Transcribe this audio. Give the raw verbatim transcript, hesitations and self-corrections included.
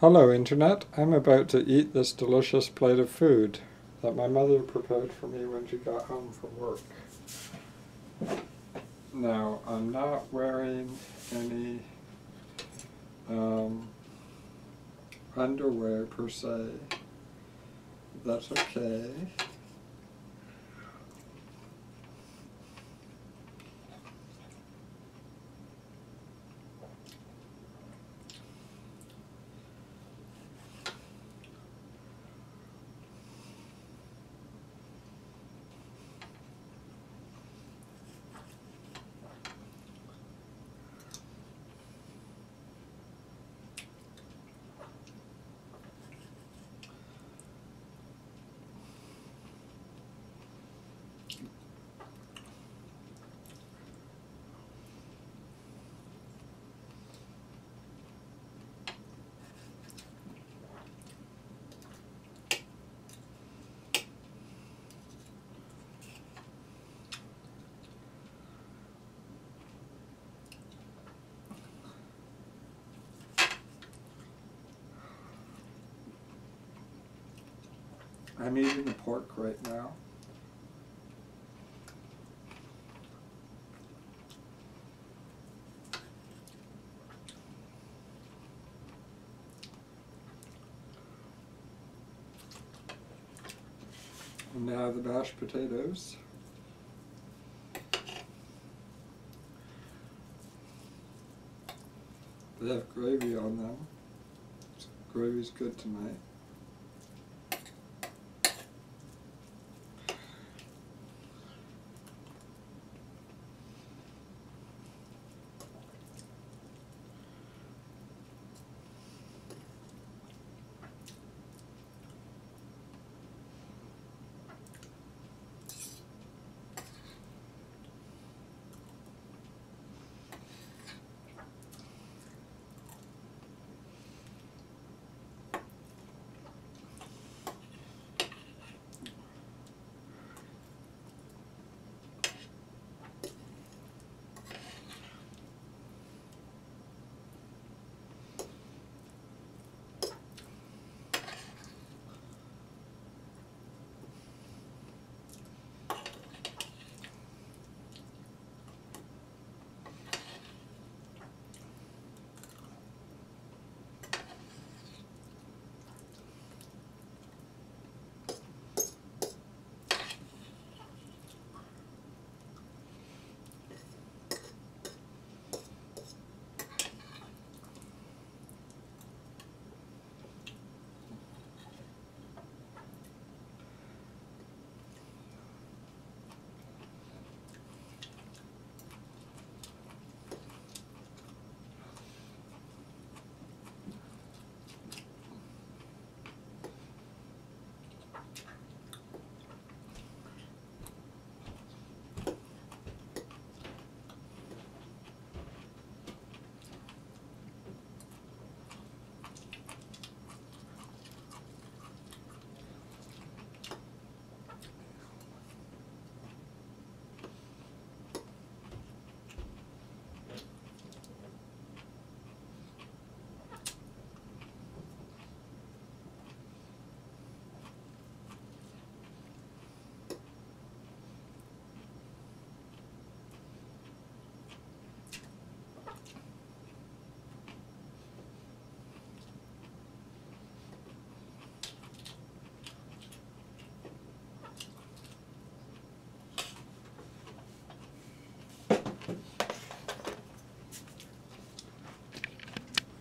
Hello Internet, I'm about to eat this delicious plate of food that my mother prepared for me when she got home from work. Now, I'm not wearing any um, underwear per se. That's okay. I'm eating the pork right now. And now the mashed potatoes. They have gravy on them. Gravy's good tonight.